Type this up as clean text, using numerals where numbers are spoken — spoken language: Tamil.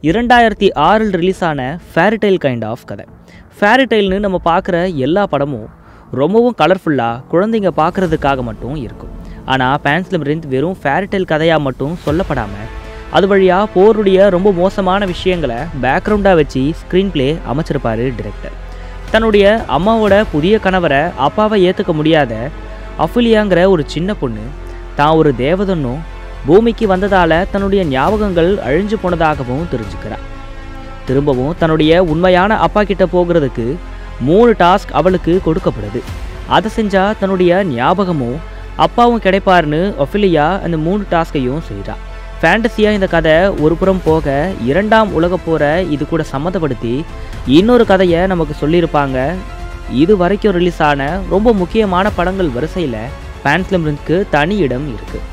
2006 ரிலீஸ் ஆன ஃபேரிடைல் கைண்ட் ஆஃப் கதை. ஃபேரிடைல்னு நம்ம பார்க்குற எல்லா படமும் ரொம்பவும் கலர்ஃபுல்லாக குழந்தைங்க பார்க்குறதுக்காக மட்டும் இருக்கும். ஆனால் பேன்ஸ் லேபிரிந்த் வெறும் ஃபேரிடைல் கதையாக மட்டும் சொல்லப்படாமல் அது வழியாக போருடைய ரொம்ப மோசமான விஷயங்களை பேக்ரவுண்டாக வச்சு ஸ்க்ரீன் பிளே அமைச்சிருப்பார் டிரெக்டர். தன்னுடைய அம்மாவோட புதிய கணவரை அப்பாவை ஏற்றுக்க முடியாத அஃபிலியாங்கிற ஒரு சின்ன பொண்ணு தான் ஒரு தேவதன்னும் பூமிக்கு வந்ததால் தன்னுடைய ஞாபகங்கள் அழிஞ்சு போனதாகவும் தெரிஞ்சுக்கிறார். திரும்பவும் தன்னுடைய உண்மையான அப்பா கிட்ட போகிறதுக்கு 3 டாஸ்க் அவளுக்கு கொடுக்கப்படுது. அதை செஞ்சால் தன்னுடைய ஞாபகமும் அப்பாவும் கிடைப்பாருன்னு அஃபிலியா அந்த 3 டாஸ்கையும் செய்கிறாள். ஃபேண்டசியாக இந்த கதை ஒரு புறம் போக 2ஆம் உலகப் போரை இது கூட சம்மந்தப்படுத்தி இன்னொரு கதையை நமக்கு சொல்லியிருப்பாங்க. இது வரைக்கும் ரிலீஸ் ஆன ரொம்ப முக்கியமான படங்கள் வரிசையில் பேன்ஸ் லேபிரிந்த்க்கு தனி இடம் இருக்குது.